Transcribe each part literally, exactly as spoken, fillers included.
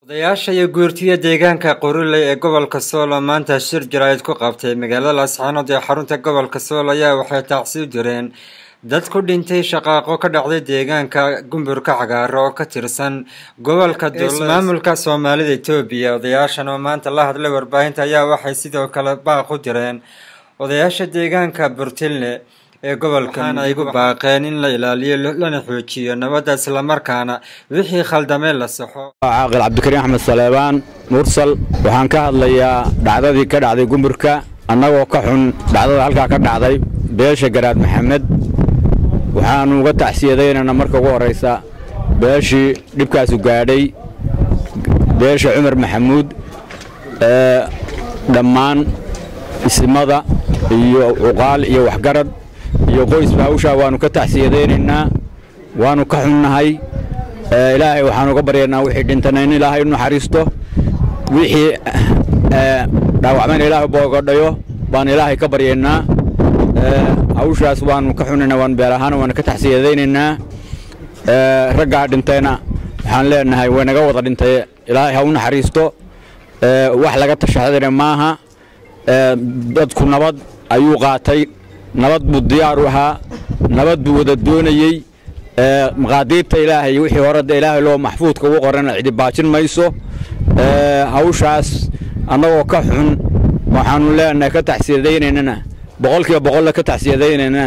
Odayaasha iyo guurtiya deegaanka Qoruley ee gobolka Sool maanta shir jaraa'id ku qabtay magaalada Laascaanood ee xarunta gobolka Sool ayaa waxay tacsiin jireen dad ku dhintay shaqaaqo ka dhacday deegaanka Gumburka Cagaar oo ka tirsan gobolka Dowlad maamulka Soomaalida Itoobiya. Odayaashan oo maanta la hadlay warbaahinta ayaa waxay sidoo kale baaq u direen odayaasha deegaanka Burtilne ee gobolkan ay ugu baaqeen in la ilaaliyo lana xoojiyo nabadda isla markaana wixii khaldamay la saxo. Caaqil Cabdikariin Axmed Saleebaan Mursal waxaan ka hadlayaa dhacdadii ka dhacday Gumburka annagoo ka xun dhacdada halka ka dhacday beesha Garaad Maxamed waxaan uga tacsiyadaynaynaa marka ugu horeysa beeshii dhibkaas u gaadhay beesha Cumar Maxamuud ee dhammaan ismada iyo uqaal iyo waxgarad iyo qoys baawsha waanu ka tacsiyadaynaynaa waanu ka xunnahay ilaahay waxaan uga baryaynaa wixii dhintana in ilaahay u naxariisto wixii dhaawacmeen ilaahay boogadhayo baan ilaahay ka baryaynaa hawshaas waanu ka xunaynaa waan beer ahaan waan ka tacsiyadaynaynaa ragga dhintayna waxaan leenahay way naga wada dhintay ilaahay ha u naxariisto wax laga tashadayna maaha dadku nabad ayuu qaatay nabad buu diyaar u ahaa nabad buu wada doonayay maqaadiirta ilaahay wixii hore ilaahay loo maxfuudka ugu qoran cidi baajin mayso hawshaas annagoo ka xun waxaanu leenahay ka tacsiyadaynaynaa boqolkiiba boqol ka tacsiyadaynaynaa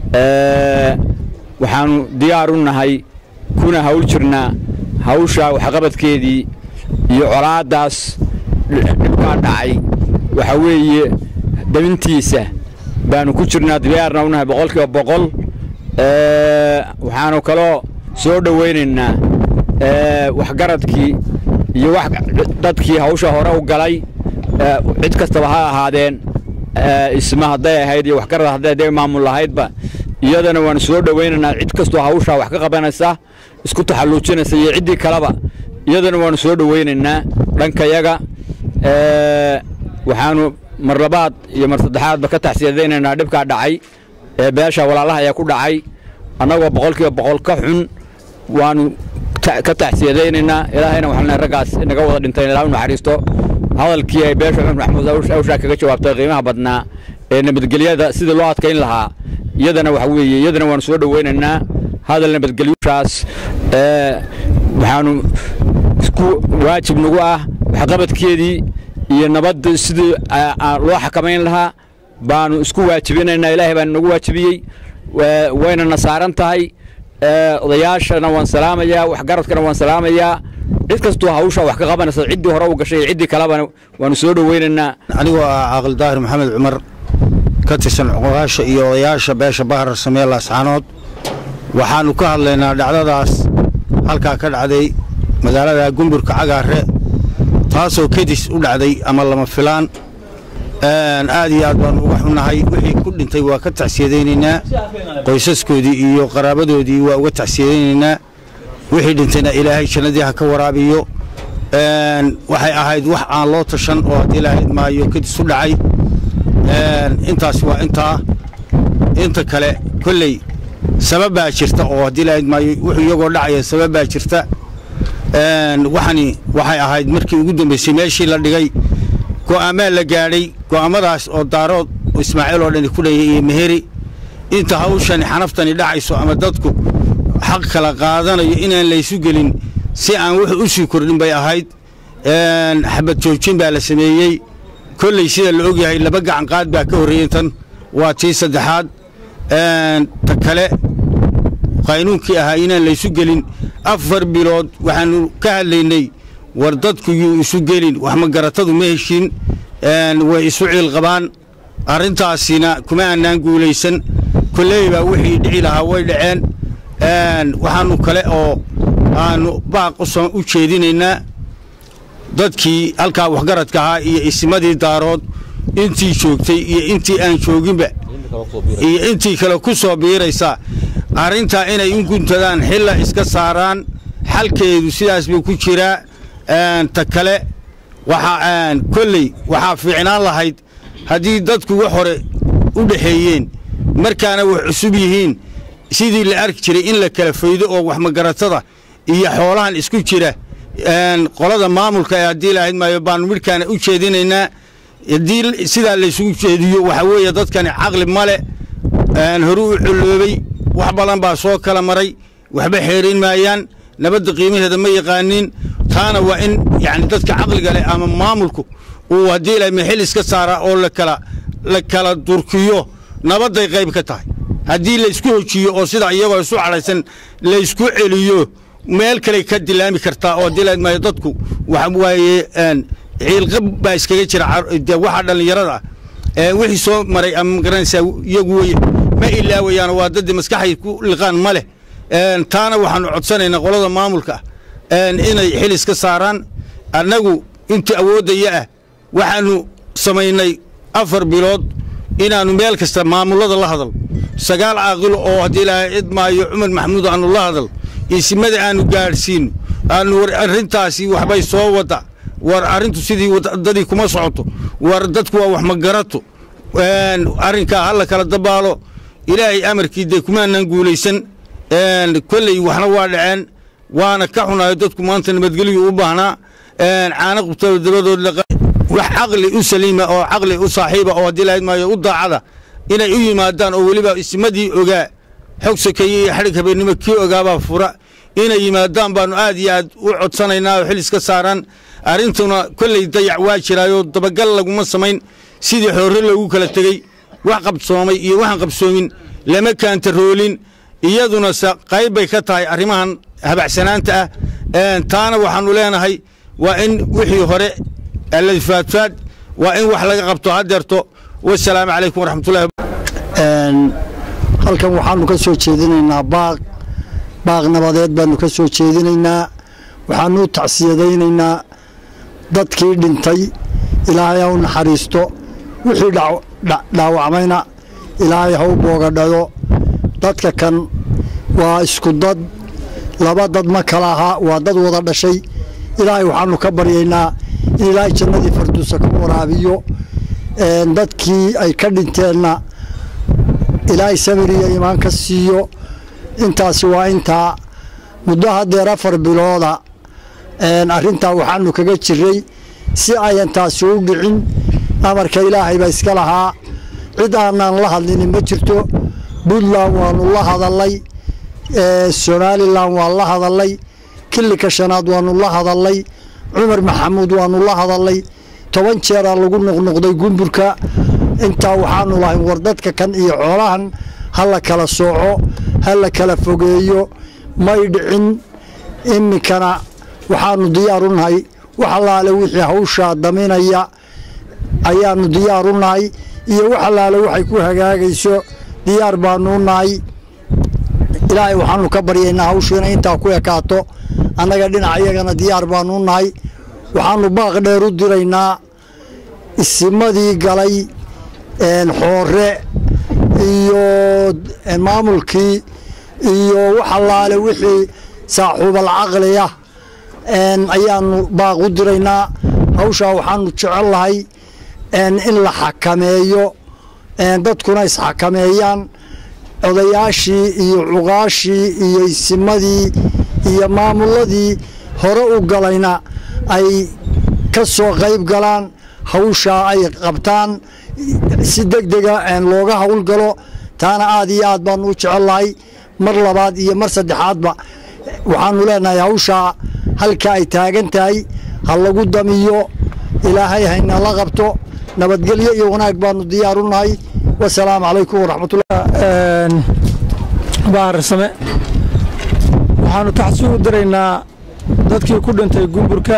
waxaanu diyaar u nahay kuna hawl jirnaa hawsha waxqabadkeedii iyo colaadaas dhibka dhacay waxa weeye dabintiisa baanu ku jirnaa diyaarna u nahay boqolkiiba boqol waxaanu kaloo soo dhawaynaynaa waxgaradkii iyo wax dadkii hawsha hore u galay cid kastaba ha ahaadeen isma hadday ahayd iyo waxgarad hadday maamul lahaydba iyadana waanu soo dhawaynaynaa cid kastoo hawsha wax ka qabanaysa isku taxalluujinaysa iyo ciddii kaleba iyadana waanu soo dhawaynaynaa dhankayaga waxaanu mar labaad iyo mar saddexaadba ka tacsiyadaynaynaa dhibka dhacay ee beesha walaalaha ayaa ku dhacay annagoo boqolkiiba boqol ka xun waanu ka tacsiyadaynaynaa ilaahayna waxaan leeyahay raggaas inaga wada dhintay ilaahay u naxariisto hadalkii ay beesha Cumar Maxamuud hawsha kaga jawaabtay qiimaha badnaa ee nabadgelyada sida loo adkeyn lahaa iyadana waxa weeye iyadana waanu soo dhawaynaynaa hadal nabadgelyoaas ee waxaanu isku waajib nagu ah waxqabadkeedii iyo nabadda sidii loo xakameyn lahaa baanu isku waajibinaynaa ilaahay baan nagu waajibiyey wayna nasaaran tahay odayaashana waan salaamayaa waxgaradkana waan salaamayaa cid kastoo hawsha wax ka qabanaysa ciddii hore u gashay ciddii kaleba waanu soo dhawaynaynaa anigoo ah Caaqil Daahir Maxamed Cumar ka tirsan odayaasha iyo odayaasha beesha Bahar Samee Laascaanood waxaanu ka hadlaynaa dhacdadaas halka ka dhacday magaalada Gumburka Cagaar taasoo kadis u dhacday ama lama filaan aad iyo aad baan uga xunahay wixii ku dhintay waa ka tacsiyadaynaynaa qoysaskoodii iyo qaraabadoodii waa uga tacsiyadaynaynaa wixii dhintayna ilaahay jannadii ha ka waraabiyo waxay ahayd wax aan loo tashan oo hadii ilaahay maayo kadis u dhacay intaas waa intaa inta kale kulley sabab baa jirta oo hadii ilaahay maayo wuxuu iyagoo dhacaya sabab baa jirta waxani waxay ahayd markii ugu dambeysay meeshii la dhigay go'aamaan la gaadhay go'aamadaas oo daarood Ismaaciil oo dhan ku dheeyay iyo Meheri inta hawshan xanaftani dhacayso ama dadku xaq kala qaadanayo inaan la isu gelin si aan wax u sii kordhin bay ahayd xabad joojin baa la sameeyay kulley sida la og yahay laba gacan qaad baa ka horeeyay tan waa tii saddexaad ta kale qaanuunkii ahaa inaan la isu gelin afar bilood waxaanu ka hadlaynay war dadku yu isu gelin wax ma garatadu ma heshin way isu ciil qabaan arintaasina kuma aanan guulaysan kulleyba wixii dhici lahaa way dhaceen waxaanu kale oo aanu baaq u jeedinaynaa dadkii halka waxgaradka ahaa iyo ismadii daarood intii joogtay iyo intii aan jooginba iyo intii kale ku soo biiraysa arinta inay u guntadaan xilla iska saaraan xalkeedu sidaas buu ku jiraa ta kale waxa aan kulley waxa fiicnaan lahayd haddii dadku wax hore u dhaxeeyeen markaana wax cusub yihiin sidii la arki jiray in la kala faydo oo wax magaratada iyo xoolahan isku jira qolada maamulka ee haddii lahayd maayo baanu midhkaana u jeedinaynaa haddii sidaa laysugu jeediyo waxaa weeye dadkani caqli male horu u culloobay wax badan baa soo kala maray waxba xeerin maayaan nabadda qiimaheeda ma yaqaaniin taana waa in yani dadka caqliga leh ama maamulku uu haddii ilahay mexil iska saaraa oo lakala la kala durkiyo nabadday qayb ka tahay haddii laysku hojiyo oo sida iyagoo isu cadhaysan laysku celiyo meel kale ka dilaami kartaa oo haddii lahayd maayo dadku waxa waaye ciilqab baa iskaga jira waxa dhallinyarada ah wixii soo maray ama magaranaysaa iyagu weye ma ilaawayaan waa daddii maskaxay ku liqaan ma leh taana waxaanu codsanaynaa qolada maamulka inay xil iska saaraan annagu intii awooddaya ah waxaannu samaynay afar bilood inaannu meel kasta maamullada la hadal sagaal caaqilo oo haddii ilaahay cid maayo cumar maxamuud aannu la hadal isimada aannu gaadhsiinno aannu war arrintaasi waxbay soo wadda war arrintu sidii waddadii kuma socoto war dadku waa wax ma garato arrinkaa ha la kala dabaalo ilaahay amarkii dee kumaanan guulaysan kolley waxna waa dhaceen waana ka xunayo dadku maanta nabadgelyu u baahnaa caana qubtado dabadood wax caqli u saliima oo caqli u saaxiiba oo haddii lahayd maayo u daacada inay u yimaadaan oo weliba isimadii ogaa xog sokeeye iyo xadhig habeennimo kii ogaabaa fura inay yimaadaan baannu aad iyo aad u codsanaynaa oo xil iska saaraan arrintuna kolley dayac waa jiraayoo dabagal laguma samayn sidii xoorre loogu kala tegey wax qabsoomay iyo waxaan qabsoomin lama kaantaroolin iyaduna se qayb bay ka tahay arrimahan habacsanaanta ah taana waxaannu leenahay waa in wixii hore alfaadfaad waa in wax laga qabto haddeerto wasalaamu calaykum waraxmatullahi halkan waxaannu ka soo jeedinaynaa baaq baaq nabadeed baannu ka soo jeedinaynaa waxaannu u tacsiyadaynaynaa dadkii dhintay ilaahay ha u naxariisto wixii dhaawacmayna ilaahay ha u boogadhayo dadka kan waa isku dad laba dad ma kala ahaa waa dad wada dhashay ilaahay waxaannu ka baryaynaa in ilaahay jannadii farduusa ka waraabiyo dadkii ay ka dhinteenna ilaahay samir iyo iimaan ka siiyo intaasi waa intaa muddo haddeer afar bilooda arrintaa waxaannu kaga jiray si ayan taasi u dhicin amarka ilaahay baa iska lahaa cid aanaan la hadlinin ma jirto puntland waannu la hadallay somalilan waan la hadallay kilika shanaad waannu la hadallay cumar maxamuud waannu la hadallay toban jeeraa lagu noqnoqday gumburka intaa waxaannu lahayn war dadka kan iyo xoolahan ha la kala sooco ha la kala fogeeyo may dhicin iminkana waxaannu diyaar u nahay wax allaale wixii hawshaa daminaya ayaannu diyaar u nahay iyo wax allaale waxay ku hagaagayso diyaar baannu u nahay ilaahay waxaannu ka baryaynaa hawshiina intaa ku ekaato annaga dhinac iyagana diyaar baannu u nahay waxaannu baaq dheer u diraynaa isimadii galay xoore iyo maamulkii iyo wax allaale wixii saaxiibal caqliya ayaannu baaq u diraynaa hawshaa waxaannu jecel lahay in la xakameeyo dadkuna isxakameeyaan odayaashii iyo cuqaashii iyo isimadii iyo maamulladii hore u galayna ay ka soo qayb galaan hawshaa ay qabtaan si degdega looga howlgalo taana aad iyo aad baannu u jecel lahay mar labaad iyo mar saddexaadba waxaannu leenahay hawshaa halka ay taagan tahay ha lagu damiyo ilaahay hayna la qabto nabadgelyo iyo wanaag baannu diyaar u nahay wasalaamu calaykum waraxmatullah baarsame waxaannu taxsi u diraynaa dadkii ku dhintay gumburka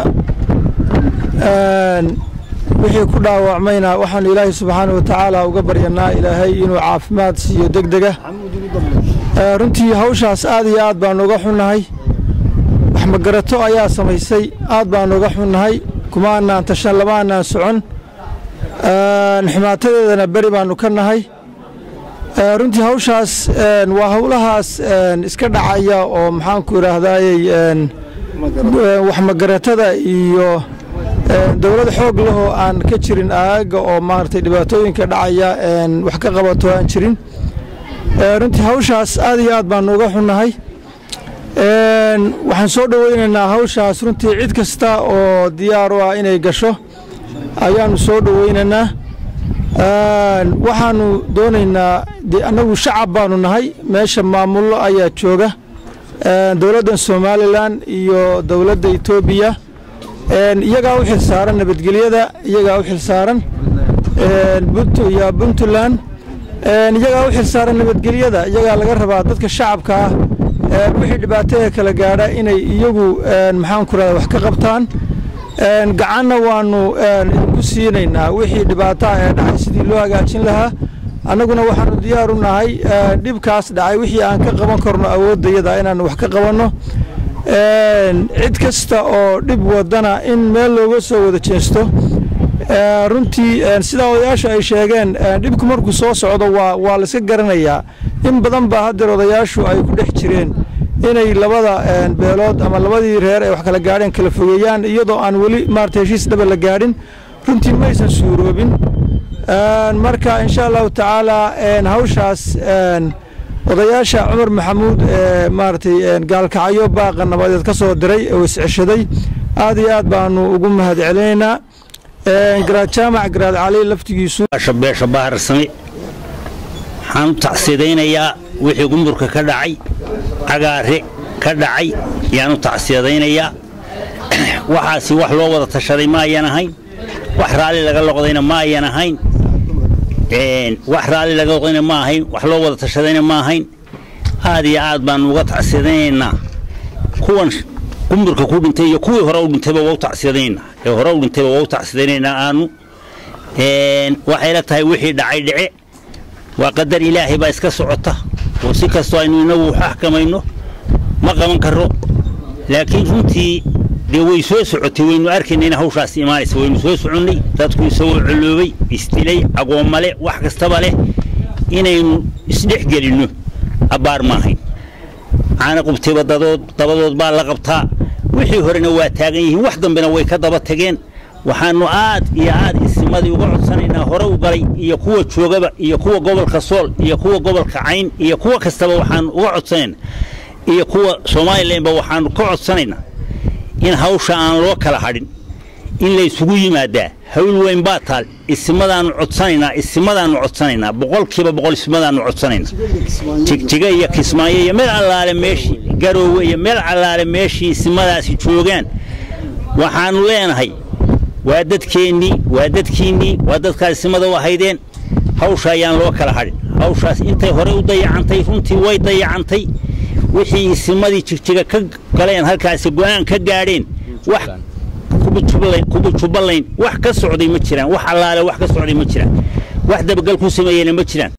wixii ku dhaawacmayna waxaannu ilaahay subxaana wa tacaala uga baryanaa ilaahay inuu caafimaad siiyo degdega runtii hawshaas aad iyo aad baannu uga xunnahay wax magarato ayaa samaysay aad baannu uga xunnahay kuma annaan tashan lama annaan socon xumaatadeedana beri baannu ka nahay runtii hawshaas waa howlahaas iska dhacaya oo maxaanku idhaahdaayey wax magaratada iyo dowlad xoog lahoo aan ka jirin aagga oo maaragtay dhibaatooyinka dhacaya wax ka qabato aan jirin runtii hawshaas aad iyo aad baannu uga xunnahay waxaan soo dhaweynaynaa hawshaas runtii cid kasta oo diyaar u ah inay gasho ayaanu soo dhaweynaynaa waxaanu doonaynaa annagu shacab baanu nahay meesha maamullo ayaa jooga dowladda Soomaaliland iyo dowladda Itoobiya iyagaa u xilsaaran nabadgelyada iyagaa u xilsaaran buntu iyo Puntland iyagaa u xilsaaran nabadgelyada iyagaa laga rabaa dadka shacabka ah wixii dhibaatada kala gaadha inay iyagu maxaan ku raadaa wax ka qabtaan gacanna waanu ku siinaynaa wixii dhibaato ah ee dhacay sidii loo hagaajin lahaa annaguna waxaanu diyaar u nahay dhibkaas dhacay wixii aan ka qaban karno awoodayada inaan wax ka qabanno cid kasta oo dhib wadana in meel looga soo wada jeesto runtii sida odayaashu ay sheegeen dhibku markuu soo socdo waa waa la iska garanayaa in badan baa hadda odayaashu ay ku dhex jireen inay labada beelood ama labadii reer ay wax kala gaadheen kala fogeeyaan iyadoo aan weli maartay heshiis dhaba la gaadhin runtii ma aysan suuroobin marka insha allahu tacaala hawshaas odayaasha Cumar Maxamuud maartay gaalkacyo baaqa nabadeed ka soo diray oo iscishaday aad iyo aad baanu ugu mahadcelinaynaa garaad jaamac garaad cali laftigiisu shabeesha bahar sami waxaan tacsiidaynayaa wixii gumburka ka dhacay cagaare ka dhacay yaanu tacsiidaynayaa waxaasi wax loo wada tashaday ma ayaan ahayn wax raali laga loqdayna ma ayaan ahayn wax raali laga loqdayna ma ahayn wax loo wada tashadayna ma ahayn aad iyo aad baan uga tacsiidaynaynaa kuwan gumburka ku dhintay iyo kuwii hore u dhintayba waa tacsiidaynaynaa ee hore u dhintayba waa tacsiidaynaynaa aanu waxay la tahay wixii dhacay dhice waa qadar ilaahay baa iska socota oo si kasto aynu inagu xakamayno ma qaban karo laakiin runtii dee way soo socotay waynu arkaynaa hawshaas imaanaysa waynu soo soconay dadku isoo culuubay istilay agoomale wax kastaba leh inaynu isdhex gelino abaar ma ahayn aana qubtay wadadood dabadood baa la qabtaa wixii horena waa taagan yihiin wax dambena way ka daba tageen waxaanu aad iyo aad ismadii uga codsanaynaa hore u galay iyo kuwa joogaba iyo kuwa gobolka Sool iyo kuwa gobolka Cayn iyo kuwa kastaba waxaan uga codsanaynaa iyo kuwa Soomaaliland ba waxaan ka codsanaynaa in hawsha aan loo kala hadhin in la isugu yimaadaa hawl weyn baa taal ismadaan codsanaynaa ismadaan codsanaynaa boqolkiiba boqol ismadaan codsanaynaa jigjiga iyo Kismaayo iyo meel allaale meeshii Garoowe iyo meel allaale meeshii ismadaasi joogaan waxaan leenahay waa dadkeenii waa dadkiinii waa dadkaas ismada wahaydeen hawsha ayaan loo kala hadhin hawshaas intay hore u dayacantay runtii way dayacantay wixii ismadii jigjiga ka galeen halkaas go'aan ka gaadheen wax kubu jubalayn wax ka socday ma jiraan wax allaale wax ka socday ma jiraan wax dabagal ku sameeyeen ma jiraan